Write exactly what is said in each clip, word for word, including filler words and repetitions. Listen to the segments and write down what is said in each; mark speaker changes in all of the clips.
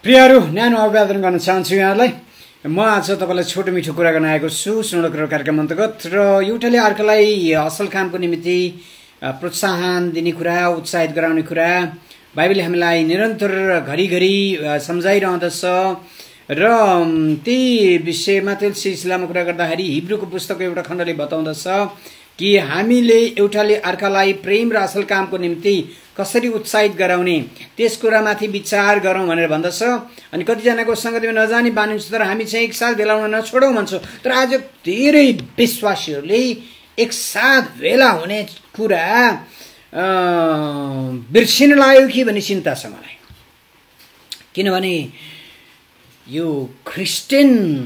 Speaker 1: प्रियहरू, न्यानो अभिवादन गर्न चाहन्छु यहाँलाई। म आज तपाईँलाई छोटो मिठो कुरा गर्न आएको छु सुनौलो कुरा कार्यक्रम अन्तर्गत। र एउटाले अर्कालाई असल कामको निमित्त प्रोत्साहन दिने कुरा, उत्साहित गराउने कुरा बाइबलले हामीलाई निरन्तर घरिघरि सम्झाइरहँदछ। र त्यही विषयमा त्यही सिलसिलामा कुरा गर्दाखेरि हिब्रूको पुस्तकको एउटा खण्डले बताउँदछ कि हामीले एउटाले अर्कालाई प्रेम र असल कामको निम्ति कसरी उत्साहित गराउने त्यस कुरामाथि विचार गरौँ भनेर भन्दछ। अनि कतिजनाको सङ्गतिमा नजाने बानी हुन्छ, तर हामी चाहिँ एकसाथ भेला हुन नछोडौँ भन्छौँ। तर आज धेरै विश्वासीहरूले एकसाथ भेला हुने कुरा बिर्सिन लाग्यो कि भन्ने चिन्ता छ मलाई। किनभने यो क्रिस्चियन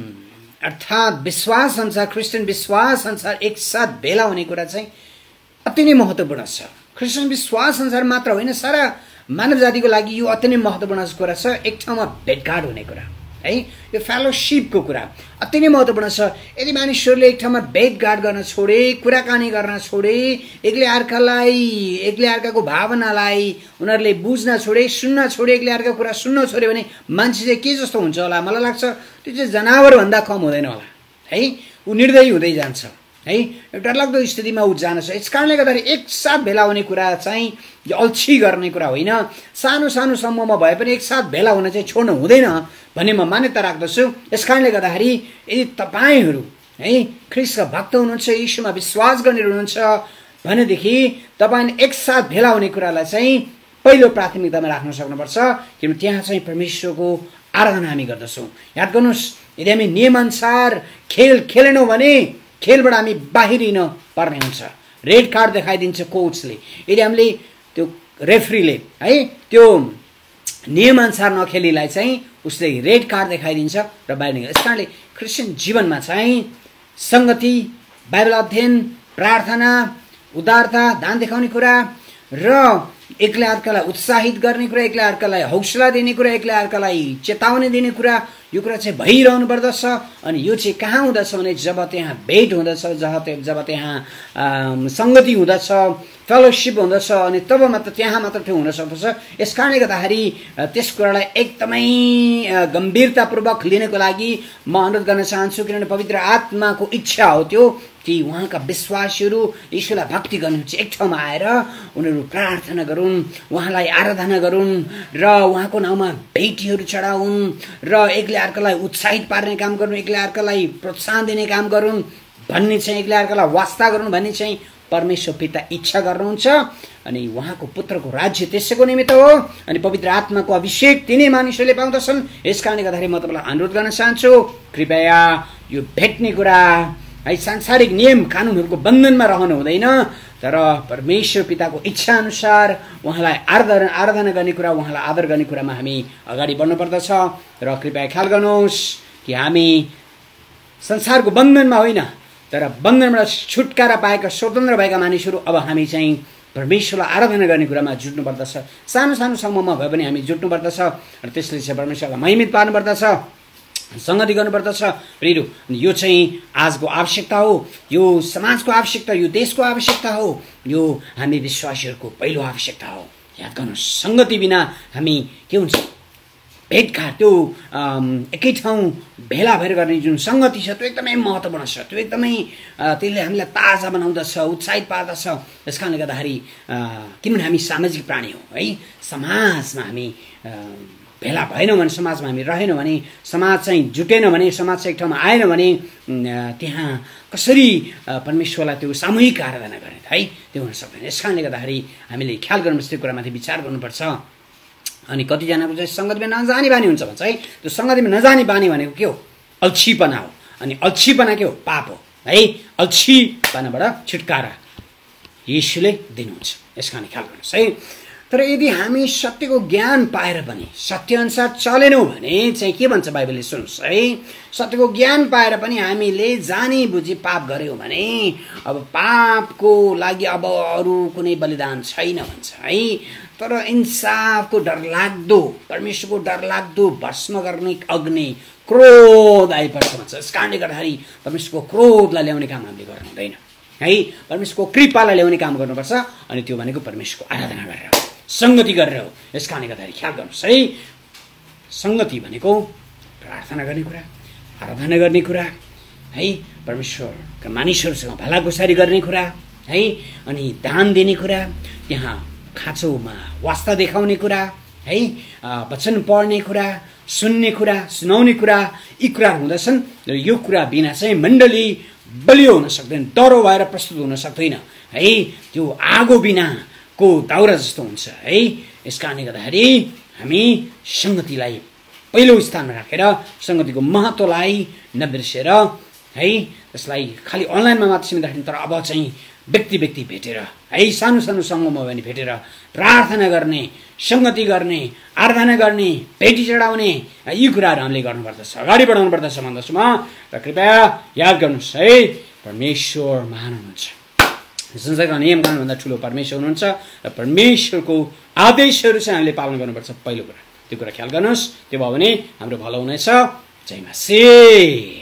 Speaker 1: अर्थात् विश्वास अनुसार क्रिस्चियन विश्वास अनुसार एकसाथ भेला हुने कुरा चाहिँ अति नै महत्त्वपूर्ण छ। क्रिस्चियन विश्वास अनुसार मात्र होइन, सारा मानव जातिको लागि यो अति नै महत्त्वपूर्ण कुरा छ। एक ठाउँमा भेटघाट हुने कुरा है, यो फेलोसिपको कुरा अति नै महत्त्वपूर्ण छ। यदि मानिसहरूले एक ठाउँमा भेटघाट गर्न छोडे, कुराकानी गर्न छोडे, एक्लै अर्कालाई एक्लै अर्काको भावनालाई उनीहरूले बुझ्न छोडे, सुन्न छोडे, एक्लै अर्काको कुरा सुन्न छोड्यो भने मान्छे चाहिँ के जस्तो हुन्छ होला? मलाई लाग्छ त्यो चाहिँ जनावरभन्दा कम हुँदैन होला है। ऊ निर्दयी हुँदै जान्छ है, एउटा डरलाग्दो स्थितिमा ऊ जान्छ। यस कारणले गर्दाखेरि एकसाथ भेला हुने कुरा चाहिँ अल्छी गर्ने कुरा होइन। सानो सानो समूहमा भए पनि एकसाथ भेला हुन चाहिँ छोड्नु हुँदैन भन्ने म मान्यता राख्दछु। यस कारणले गर्दाखेरि यदि तपाईँहरू है ख्रिस्टका भक्त हुनुहुन्छ, यीशुमा विश्वास गर्ने हुनुहुन्छ भनेदेखि तपाईँले एकसाथ भेला हुने कुरालाई चाहिँ पहिलो प्राथमिकतामा राख्न सक्नुपर्छ। किनभने त्यहाँ चाहिँ परमेश्वरको आराधना हामी गर्दछौँ। याद गर्नुहोस्, यदि हामी नियमअनुसार खेल खेलेनौँ भने खेलबाट हामी बाहिरिन पर्ने हुन्छ। रेड कार्ड देखाइदिन्छ कोचले। यदि हामीले त्यो रेफ्रीले है त्यो नियमअनुसार नखेलीलाई चाहिँ उसले रेड कार्ड देखाइदिन्छ र बाहिर निकाल्छ। यस कारणले क्रिस्चियन जीवनमा चाहिँ सङ्गति, बाइबल अध्ययन, प्रार्थना, उदारता, दान देखाउने कुरा र एक्लै अर्कालाई उत्साहित गर्ने कुरा, एक्लै अर्कालाई हौसला दिने कुरा, एक्लै अर्कालाई चेतावनी दिने कुरा, यो कुरा चाहिँ भइरहनु पर्दछ। अनि यो चाहिँ कहाँ हुँदछ भने जब त्यहाँ भेट हुँदछ, जब जब त्यहाँ सङ्गति हुँदछ, फेलोसिप हुँदछ, अनि तब मात्र त्यहाँ मात्र त्यो हुन सक्दछ। यस कारणले गर्दाखेरि त्यस कुरालाई एकदमै गम्भीरतापूर्वक लिनको लागि म अनुरोध गर्न चाहन्छु। किनभने पवित्र आत्माको इच्छा हो त्यो कि उहाँका विश्वासीहरू ईश्वरलाई भक्ति गर्नुहुन्छ, एक ठाउँमा आएर उनीहरू प्रार्थना गरून्, उहाँलाई आराधना गरून् र उहाँको नाउँमा भेटीहरू चढाउन् र एक्लै अर्कालाई उत्साहित पार्ने काम गरून्, एक्लै अर्कालाई प्रोत्साहन दिने काम गरून् भन्ने चाहिँ, एक्लै अर्कालाई वास्ता गरून् भन्ने चाहिँ परमेश्वर पिता इच्छा गर्नुहुन्छ। अनि उहाँको पुत्रको राज्य त्यसैको निमित्त हो। अनि पवित्र आत्माको अभिषेक तिनै मानिसहरूले पाउँदछन्। यस कारणले गर्दाखेरि म तपाईँलाई अनुरोध गर्न चाहन्छु, कृपया यो भेट्ने कुरा है सांसारिक नियम कानुनहरूको बन्धनमा रहनु हुँदैन, तर परमेश्वर पिताको इच्छा अनुसार उहाँलाई आराधना आराधना गर्ने कुरा, उहाँलाई आदर गर्ने कुरामा हामी अगाडि बढ्नुपर्दछ। र कृपया ख्याल गर्नुहोस् कि हामी संसारको बन्धनमा होइन, तर बन्धनबाट छुटकारा पाएका स्वतन्त्र भएका मानिसहरू अब हामी चाहिँ परमेश्वरलाई आराधना गर्ने कुरामा जुट्नु पर्दछ। सानो सानो समूहमा भए पनि हामी जुट्नु पर्दछ र त्यसले चाहिँ परमेश्वरलाई महिमित पार्नु पर्दछ, सङ्गति गर्नुपर्दछ। प्रियहरू, यो चाहिँ आजको आवश्यकता हो, यो समाजको आवश्यकता, यो देशको आवश्यकता हो, यो हामी विश्वासीहरूको पहिलो आवश्यकता हो। याद गर्नुहोस्, सङ्गति बिना हामी के हुन्छ? भेटघाट, त्यो एकै ठाउँ भेला भएर गर्ने जुन सङ्गति छ त्यो एकदमै महत्त्वपूर्ण छ। त्यो एकदमै त्यसले हामीलाई ताजा बनाउँदछ, उत्साहित पार्दछ। यस कारणले गर्दाखेरि किनभने हामी सामाजिक प्राणी हौँ है, समाजमा हामी भेला भएनौँ भने, समाजमा हामी रहेनौँ भने, समाज चाहिँ जुटेन भने, समाज चाहिँ एक ठाउँमा आएन भने त्यहाँ कसरी परमेश्वरलाई त्यो सामूहिक आराधना गर्ने है, त्यो हुन सक्दैन। यस कारणले गर्दाखेरि हामीले ख्याल गर्नुपर्छ, त्यो कुरामाथि विचार गर्नुपर्छ। अनि कतिजनाको चाहिँ सङ्गतिमा नजाने बानी हुन्छ भन्छ है। त्यो सङ्गतिमा नजाने बानी भनेको के हो? अल्छीपना हो। अनि अल्छीपना के हो? पाप हो है। अल्छीपनाबाट छुटकारा येशूले दिनुहुन्छ। यस कारण ख्याल गर्नुहोस् है। तर यदि हामी सत्यको ज्ञान पाएर पनि सत्यअनुसार चलेनौँ भने चाहिँ के भन्छ बाइबलले? सुन्नुहोस् है, सत्यको ज्ञान पाएर पनि हामीले जानी बुझी पाप गऱ्यौँ भने अब पापको लागि अब अरू कुनै बलिदान छैन भन्छ है। तर इन्साफको डरलाग्दो, परमेश्वरको डरलाग्दो भस्म गर्ने अग्नि क्रोध आइपर्छ भन्छ। यस कारणले गर्दाखेरि परमेश्वरको क्रोधलाई ल्याउने काम हामीले गर्नु हुँदैन है। परमेश्वरको कृपालाई ल्याउने काम गर्नुपर्छ। अनि त्यो भनेको परमेश्वरको आराधना गरेर, सङ्गति गरेर हो। यस कारणले गर्दाखेरि ख्याल गर्नुहोस् है। संगति भनेको प्रार्थना गर्ने कुरा, आराधना गर्ने कुरा है, परमेश्वरका मानिसहरूसँग भलाकुसारी गर्ने कुरा है, अनि दान दिने कुरा, त्यहाँ खाँचोमा वास्ता देखाउने कुरा है, वचन पढ्ने कुरा, सुन्ने कुरा, सुनाउने कुरा, यी कुराहरू हुँदछन् र यो कुरा बिना चाहिँ मण्डली बलियो हुन सक्दैन, डरो भएर प्रस्तुत हुन सक्दैन है, त्यो आगो बिनाको दाउरा जस्तो हुन्छ है। यस कारणले गर्दाखेरि हामी संगतिलाई पहिलो स्थानमा राखेर संगतिको महत्त्वलाई नबिर्सेर है, त्यसलाई खालि अनलाइनमा मात्र सीमित राख्ने, तर अब चाहिँ व्यक्ति व्यक्ति भेटेर है, सानो सानो समूहमा भने भेटेर प्रार्थना गर्ने, संगति गर्ने, आराधना गर्ने, भेटी चढाउने, यी कुराहरू हामीले गर्नुपर्दछ, अगाडि बढाउनु पर्दछ भन्दछु म। र कृपया याद गर्नुहोस् है, परमेश्वर महान हुनुहुन्छ, संसारका नियम कानुनभन्दा ठुलो परमेश्वर हुनुहुन्छ र परमेश्वरको आदेशहरू चाहिँ हामीले पालन गर्नुपर्छ। पहिलो कुरा त्यो कुरा ख्याल गर्नुहोस्, त्यो भयो भने हाम्रो भलो हुनेछ। जय मसीह।